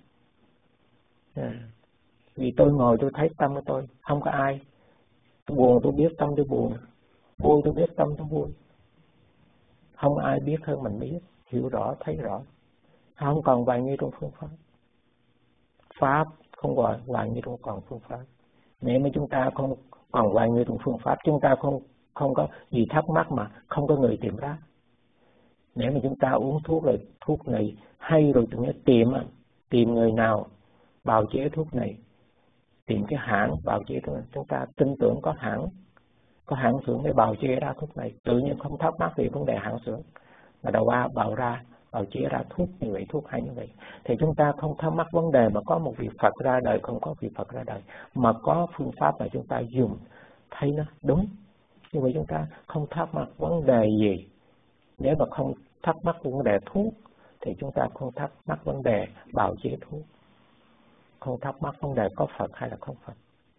Vì tôi ngồi tôi thấy tâm của tôi, không có ai. Tôi buồn tôi biết tâm tôi buồn, vui tôi biết tâm tôi vui. Không ai biết hơn mình biết, hiểu rõ, thấy rõ. Không còn hoài nghi trong phương pháp. Pháp không hoài nghi trong còn phương pháp. Nếu mà chúng ta không còn hoài nghi trong phương pháp, chúng ta không có gì thắc mắc mà không có người tìm ra. Nếu mà chúng ta uống thuốc rồi thuốc này hay rồi chúng ta tìm người nào bào chế thuốc này, tìm cái hãng bào chế thuốc này. Chúng ta tin tưởng có hãng xưởng để bào chế ra thuốc này, tự nhiên không thắc mắc về vấn đề hãng xưởng, mà đầu qua bào chế ra thuốc như vậy, thuốc hay như vậy, thì chúng ta không thắc mắc vấn đề mà có một vị Phật ra đời, không có vị Phật ra đời, mà có phương pháp mà chúng ta dùng thấy nó đúng. Như vậy chúng ta không thắc mắc vấn đề gì. Nếu mà không thắc mắc vấn đề thuốc thì chúng ta không thắc mắc vấn đề bào chế thuốc, không thắc mắc vấn đề có Phật hay là không Phật.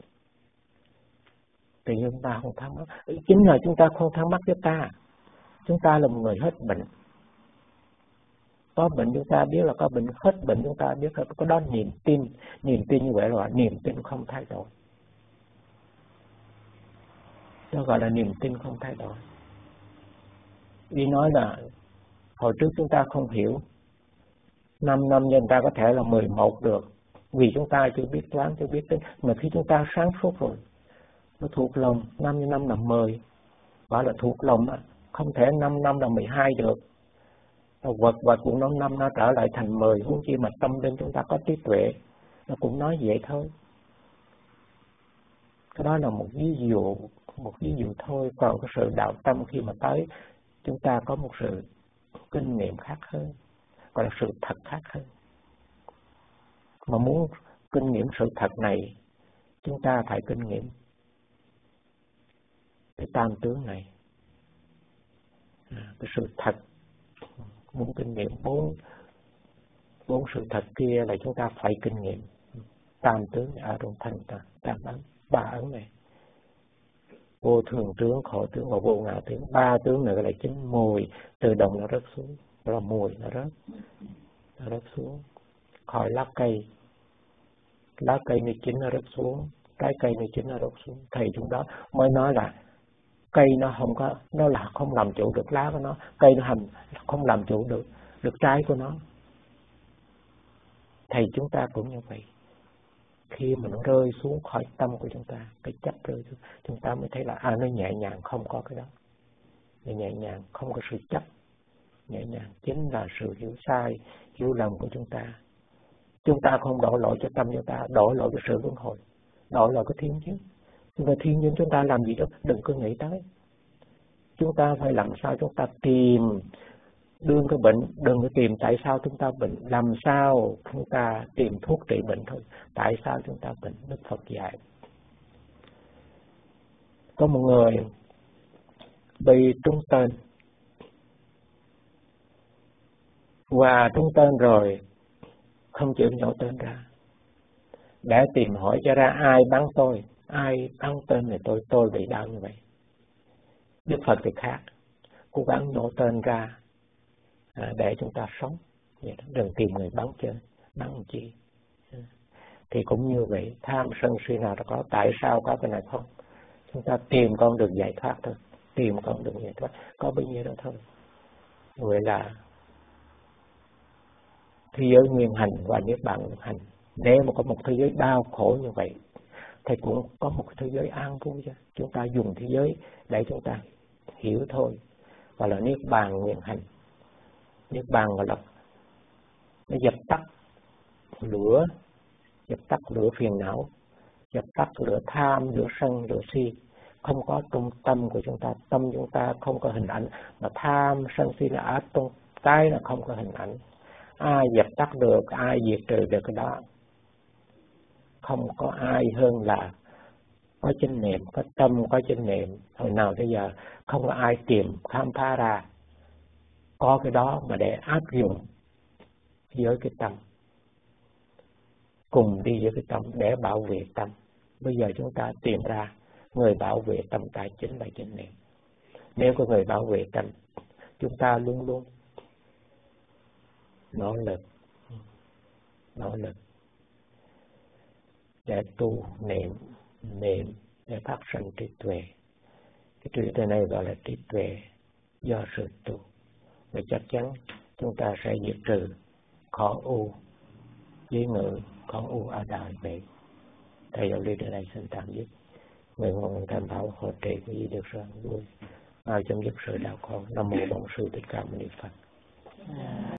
Thì chúng ta không thắc mắc. Chính là chúng ta không thắc mắc với ta. Chúng ta là một người hết bệnh. Có bệnh chúng ta biết là có bệnh, hết bệnh chúng ta biết là có đó niềm tin. Niềm tin như vậy là niềm tin không thay đổi. Nó gọi là niềm tin không thay đổi. Vì nói là hồi trước chúng ta không hiểu, 5 năm nhân ta có thể là 11 được, vì chúng ta chưa biết toán, chưa biết tính. Mà khi chúng ta sáng suốt rồi, nó thuộc lòng, 5 x 5 là 10, gọi là thuộc lòng, không thể 5 năm là 12 được. Vật cũng nói 5 nó trở lại thành 10, huống chi mà tâm linh chúng ta có trí tuệ, nó cũng nói vậy thôi. Cái đó là một ví dụ thôi. Còn cái sự đạo tâm khi mà tới, chúng ta có một sự kinh nghiệm khác hơn, gọi là sự thật khác hơn. Mà muốn kinh nghiệm sự thật này, chúng ta phải kinh nghiệm cái tam tướng này, cái sự thật. Muốn kinh nghiệm bốn sự thật kia là chúng ta phải kinh nghiệm tam tướng ở trong thân ta, tam ấn, 3 ấn này, vô thường tướng, khổ tướng và vô ngã tướng. 3 tướng này là chính mùi từ đồng nó rớt xuống, đó là mùi nó rớt xuống khỏi lá cây 19 nó rớt xuống, trái cây 19 nó rớt xuống. Thầy chúng đó mới nói là cây nó không có, nó là không làm chủ được lá của nó, cây nó không làm chủ được trái của nó. Thầy chúng ta cũng như vậy. Khi mà nó rơi xuống khỏi tâm của chúng ta, cái chấp rơi xuống, chúng ta mới thấy là nó nhẹ nhàng, không có cái đó. Nó nhẹ nhàng, không có sự chấp. Nhẹ nhàng chính là sự hiểu sai, hiểu lầm của chúng ta. Chúng ta không đổ lỗi cho tâm chúng ta, đổ lỗi cho sự luân hồi, đổ lỗi cái thiên nhiên. Nhưng mà thiên nhiên chúng ta làm gì đó, đừng có nghĩ tới. chúng ta phải làm sao chúng ta tìm đương cái bệnh, đừng có tìm tại sao chúng ta bệnh, làm sao chúng ta tìm thuốc trị bệnh thôi. Tại sao chúng ta bệnh? Đức Phật dạy. Có một người bị trúng tên, và trúng tên rồi không chịu nhổ tên ra, để tìm hỏi cho ra ai bắn tôi, ai bắn tên này tôi bị đau như vậy. Đức Phật thì khác, cố gắng nhổ tên ra để chúng ta sống, đừng tìm người bắn chơi, bắn làm chi. Thì cũng như vậy, tham sân si nào đã có, tại sao có cái này không? Chúng ta tìm con đường giải thoát thôi, tìm con đường giải thoát, có bao nhiêu đó thôi. Vậy là thế giới nguyên hành và niết bàn nguyên hành. Nếu mà có một thế giới đau khổ như vậy thì cũng có một thế giới an vui chứ. Chúng ta dùng thế giới để chúng ta hiểu thôi, gọi là niết bàn nguyên hành. Niết bàn gọi là nó dập tắt lửa phiền não, dập tắt lửa tham, lửa sân, lửa si. Không có trung tâm của chúng ta, tâm chúng ta không có hình ảnh, mà tham sân si là ở trong cái là không có hình ảnh. Ai dập tắt được, ai diệt trừ được cái đó, không có ai hơn là có chánh niệm, có tâm, có chánh niệm. Hồi nào tới giờ không có ai tìm khám phá ra có cái đó mà để áp dụng với cái tâm, cùng đi với cái tâm để bảo vệ tâm. Bây giờ chúng ta tìm ra người bảo vệ tâm tài chính là chánh niệm. Nếu có người bảo vệ tâm, chúng ta luôn luôn nỗ lực để tu niệm để phát sinh trí tuệ. Cái trí tuệ này gọi là trí tuệ do sự tu. Và chắc chắn chúng ta sẽ diệt trừ khó u với ngự, khó u ở đời vậy. Thầy đạo lý đến đây xin tạm dứt. Nguyện nguyện tham bảo hộ trì của gì được rồi vui. Chấm dứt sự đau khổ. Nam mô Bổn Sư Thích Ca Mâu Ni Phật.